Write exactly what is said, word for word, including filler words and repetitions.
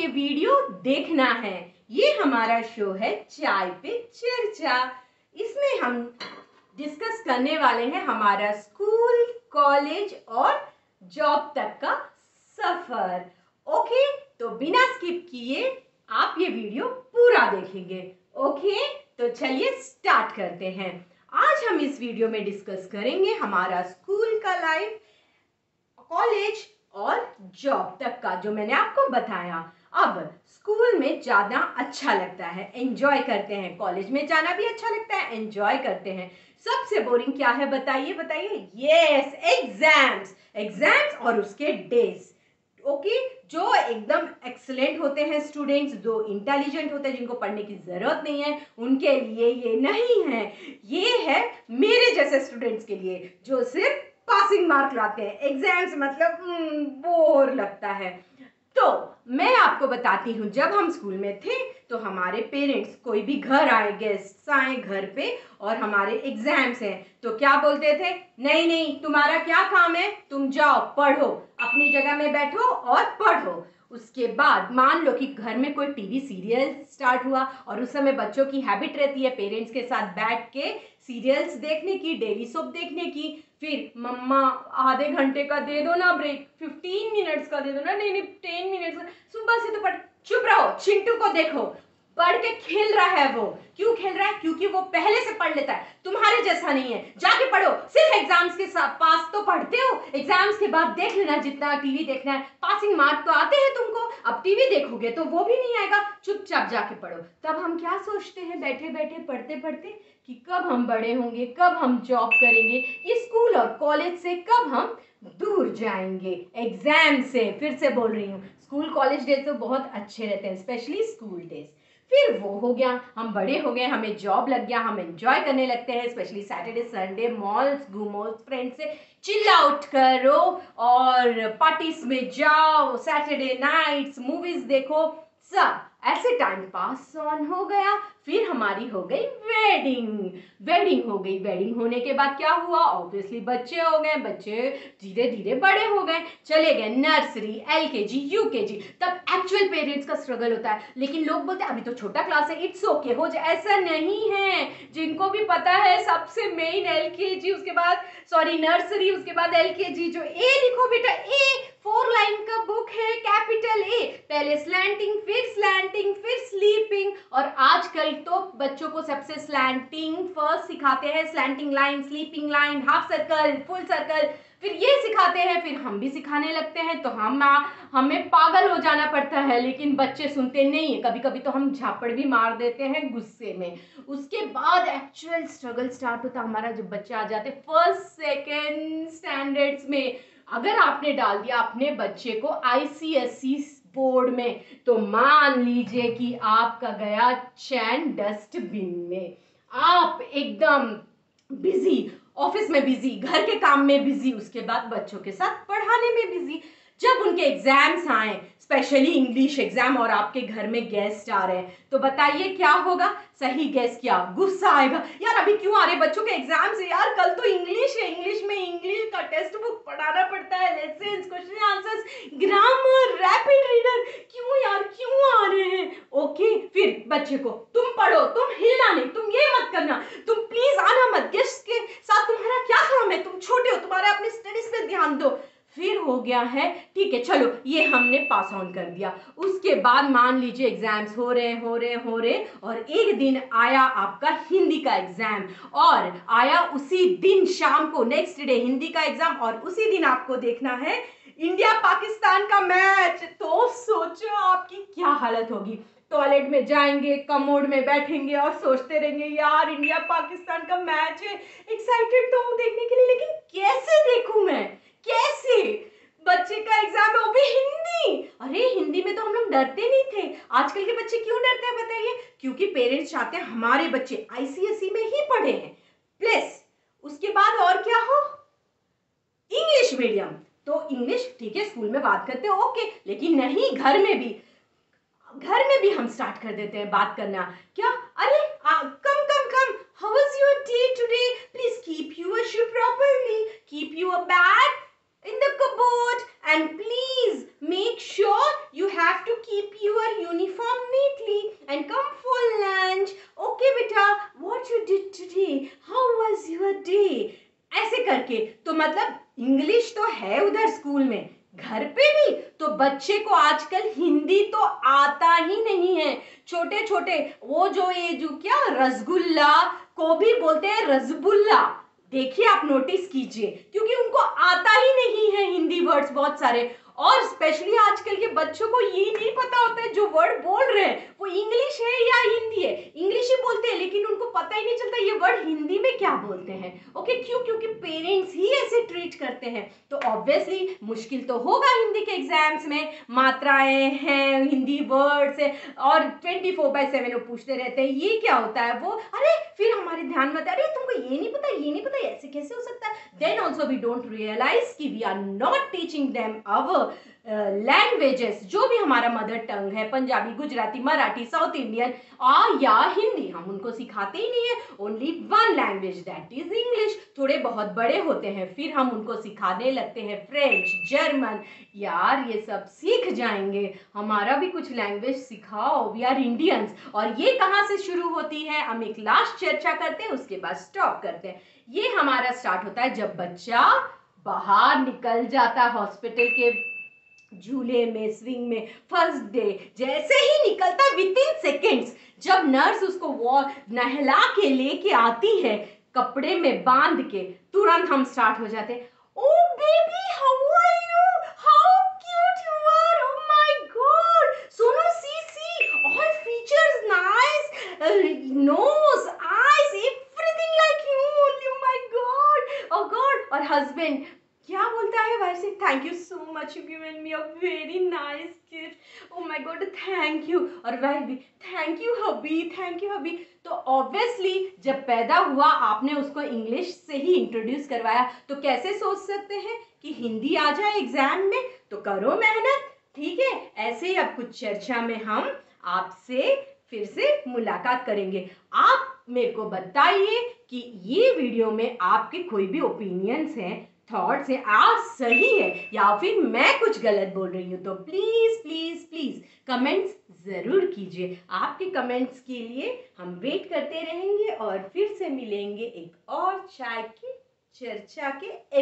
ये वीडियो देखना है। ये हमारा शो है चाय पे चर्चा। इसमें हम डिस्कस करने वाले हैं हमारा स्कूल, कॉलेज और जॉब तक का सफर। ओके, तो बिना स्किप किए आप ये वीडियो पूरा देखेंगे। ओके, तो चलिए स्टार्ट करते हैं। आज हम इस वीडियो में डिस्कस करेंगे हमारा स्कूल का लाइफ, कॉलेज और जॉब तक का, जो मैंने आपको बताया। अब स्कूल में जाना अच्छा लगता है, एंजॉय करते हैं। कॉलेज में जाना भी अच्छा लगता है, एंजॉय करते हैं। सबसे बोरिंग क्या है बताइए बताइए? Yes, exams. एग्जाम्स और उसके डेज। ओके, जो एकदम एक्सलेंट होते हैं स्टूडेंट्स, जो इंटेलिजेंट होते हैं, जिनको पढ़ने की जरूरत नहीं है, उनके लिए ये नहीं है। ये है मेरे जैसे स्टूडेंट्स के लिए, जो सिर्फ पासिंग मार्क लाते हैं। एग्जाम्स मतलब बोर लगता है। तो मैं आपको बताती हूँ, जब हम स्कूल में थे तो हमारे पेरेंट्स, कोई भी घर आए, गेस्ट आए घर पे और हमारे एग्जाम्स हैं, तो क्या बोलते थे? नहीं नहीं, तुम्हारा क्या काम है, तुम जाओ पढ़ो, अपनी जगह में बैठो और पढ़ो। उसके बाद मान लो कि घर में कोई टीवी सीरियल स्टार्ट हुआ, और उस समय बच्चों की हैबिट रहती है पेरेंट्स के साथ बैठ के सीरियल्स देखने की, डेली सोप देखने की। फिर मम्मा आधे घंटे का दे दो ना ब्रेक, फिफ्टीन मिनट्स का दे दो ना, नहीं नहीं टेन मिनट्स का, सुबह से तो पढ़। चुप रहो, चिंटू को देखो पढ़ के खेल रहा है। वो क्यों खेल रहा है? क्योंकि वो पहले से पढ़ लेता है, तुम्हारे जैसा नहीं है। जाके पढ़ो, सिर्फ एग्जाम्स के साथ पास तो पढ़ते हो, एग्जाम्स के बाद देख लेना जितना टीवी देखना है। पासिंग मार्क तो आते हैं तुमको, अब टीवी देखोगे तो वो भी नहीं आएगा। चुपचाप जाके पढ़ो। तब हम क्या सोचते हैं बैठे बैठे पढ़ते पढ़ते कि कब हम बड़े होंगे, कब हम जॉब करेंगे, ये स्कूल और कॉलेज से कब हम दूर जाएंगे, एग्जाम से। फिर से बोल रही हूँ, स्कूल कॉलेज डेज तो बहुत अच्छे रहते हैं, स्पेशली स्कूल डेज। फिर वो हो गया, हम बड़े हो गए, हमें जॉब लग गया, हम एंजॉय करने लगते हैं, स्पेशली सैटरडे संडे, मॉल्स घूमो, फ्रेंड्स से चिल आउट करो और पार्टीज में जाओ, सैटरडे नाइट्स मूवीज देखो, सब ऐसे टाइम पास ऑन हो गया। फिर हमारी हो गई वेडिंग। वेडिंग हो गई। वेडिंग होने के बाद क्या हुआ? ऑब्वियसली बच्चे हो गए, बच्चे धीरे धीरे बड़े हो गए, चले गए नर्सरी, एलकेजी, यूकेजी। तब एक्चुअल पेरेंट्स का स्ट्रगल होता है, लेकिन लोग बोलते हैं अभी तो छोटा क्लास है, इट्स ओके, हो जाए। ऐसा नहीं है। जिनको भी पता है सबसे मेन एलकेजी, उसके बाद सॉरी नर्सरी, उसके बाद एलकेजी। जो ए लिखो बेटा, ए फोर लाइन का बुक है, कैपिटल ए, पहले स्लैंटिंग, फिर स्लैंटिंग, फिर स्लीपिंग, और आजकल तो बच्चों को सबसे स्लैंटिंग फर्स्ट सिखाते हैं, slanting line, sleeping line, half circle, full circle, फिर ये सिखाते हैं, फिर हम भी सिखाने लगते हैं। तो हम हमें पागल हो जाना पड़ता है, लेकिन बच्चे सुनते नहीं है। कभी कभी तो हम झापड़ भी मार देते हैं गुस्से में। उसके बाद एक्चुअल स्ट्रगल स्टार्ट होता है हमारा, जब बच्चे आ जाते फर्स्ट सेकेंड स्टैंडर्ड्स में। अगर आपने डाल दिया अपने बच्चे को आईसीएसई बोर्ड में, तो मान लीजिए कि आपका गया चैन डस्टबिन में। आप एकदम बिजी, ऑफिस में बिजी, घर के काम में बिजी, उसके बाद बच्चों के साथ पढ़ाने में बिजी। जब उनके एग्जाम्स आए, स्पेशली इंग्लिश एग्जाम, और आपके घर में गेस्ट आ रहे हैं, तो बताइए क्या होगा? सही गेस किया, गुस्सा आएगा। यार अभी क्यों आ रहे बच्चों के एग्जाम्स है? यार कल तो इंग्लिश है, इंग्लिश में इंग्लिश का टेक्स्ट बुक पढ़ाना पड़ता है, lessons, question answers, grammar, rapid reader, क्यों यार क्यों आ रहे हैं? ओके, फिर बच्चे को तुम पढ़ो, तुम हिलना नहीं, तुम ये मत करना, तुम प्लीज आना मत, गेस्ट के साथ तुम्हारा क्या काम है, तुम छोटे हो, तुम्हारा अपनी स्टडीज पे ध्यान दो। फिर हो गया है, ठीक है चलो ये हमने पास ऑन कर दिया। उसके बाद मान लीजिए एग्जाम्स हो रहे हो रहे हो रहे और एक दिन आया आपका हिंदी का एग्जाम, और आया उसी दिन शाम को, नेक्स्ट डे हिंदी का एग्जाम, और उसी दिन आपको देखना है इंडिया पाकिस्तान का मैच। तो सोचो आपकी क्या हालत होगी। टॉयलेट में जाएंगे, कमोड में बैठेंगे और सोचते रहेंगे यार इंडिया पाकिस्तान का मैच है, एक्साइटेड तो हूं देखने के लिए, लेकिन कैसे देखूं मैं, कैसे? बच्चे का एग्जाम है, वो भी हिंदी। अरे हिंदी में तो हम लोग डरते नहीं थे, आजकल के बच्चे क्यों डरते हैं बताइए? क्योंकि पेरेंट्स चाहते हैं हमारे बच्चे आईसीएसई में ही पढ़े हैं। प्लस उसके बाद और क्या हो, इंग्लिश मीडियम। तो इंग्लिश ठीक है स्कूल में बात करते हैं, ओके, लेकिन नहीं, घर में भी घर में भी हम स्टार्ट कर देते हैं बात करना। क्या? अरे आ, come come come, how was your day today, please keep your shoe properly, keep your bag in the cupboard, and please make sure you have to keep your day, ऐसे करके। तो मतलब इंग्लिश तो है उधर स्कूल में, घर पे भी तो बच्चे को आजकल हिंदी तो आता ही नहीं है। छोटे छोटे वो जो ये जो क्या रसगुल्ला को भी बोलते हैं रसगुल्ला, देखिए आप नोटिस कीजिए, क्योंकि उनको आता ही नहीं है हिंदी वर्ड्स बहुत सारे। और स्पेशली आजकल के बच्चों को ये नहीं पता होता है जो वर्ड बोल रहे हैं वो इंग्लिश है या हिंदी है। इंग्लिश ही बोलते हैं लेकिन उनको पता ही नहीं चलता ये वर्ड हिंदी में क्या बोलते हैं। ओके, क्यों? क्योंकि पेरेंट्स ही ऐसे ट्रीट करते हैं। तो ऑब्वियसली मुश्किल तो होगा हिंदी के एग्जाम्स में, मात्राएं हैं, हिंदी वर्ड्स है, और ट्वेंटी फोर बाय सेवन वो पूछते रहते हैं ये क्या होता है वो, अरे फिर हमारे ध्यान में आता है, अरे तुमको ये नहीं पता, ये नहीं पता, ऐसे कैसे हो सकता है। Then also we don't realise कि we are not teaching them our languages, जो भी हमारा मदर टंग है, पंजाबी, गुजराती, मराठी, साउथ इंडियन आ या हिंदी, हम उनको सिखाते ही नहीं है। Only one language that is English. थोड़े बहुत बड़े होते हैं फिर हम उनको सिखाने लगते हैं फ्रेंच, जर्मन। यार ये सब सीख जाएंगे, हमारा भी कुछ लैंग्वेज सिखाओ, वी आर इंडियंस। और ये कहाँ से शुरू होती है, हम एक लास्ट चर्चा करते हैं, उसके बाद स्टॉप करते हैं। ये हमारा स्टार्ट होता है जब बच्चा बाहर निकल जाता हॉस्पिटल के झूले में, स्विंग में। फर्स्ट डे जैसे ही निकलता विद इन सेकेंड्स, जब नर्स उसको वो नहला के लेके आती है कपड़े में बांध के, तुरंत हम स्टार्ट हो जाते हैं, oh baby how are you, how cute you are, oh my god, Sonu see see all features nice, nose, eyes, everything like you, oh my god, oh god. और हस्बैंड क्या बोलता है वैसे, thank you so much, you given me a very nice gift, oh my god thank you. और वह भी thank you hubby, thank you hubby. तो obviously जब पैदा हुआ आपने उसको इंग्लिश से ही इंट्रोड्यूस करवाया, तो कैसे सोच सकते हैं कि हिंदी आ जाए एग्जाम में। तो करो मेहनत, ठीक है। ऐसे ही अब कुछ चर्चा में हम आपसे फिर से मुलाकात करेंगे। आप मेरे को बताइए कि ये वीडियो में आपके कोई भी ओपिनियंस हैं, थॉट्स है, आज सही है या फिर मैं कुछ गलत बोल रही हूँ, तो प्लीज प्लीज प्लीज कमेंट्स जरूर कीजिए। आपके कमेंट्स के लिए हम वेट करते रहेंगे और फिर से मिलेंगे एक और चाय की चर्चा के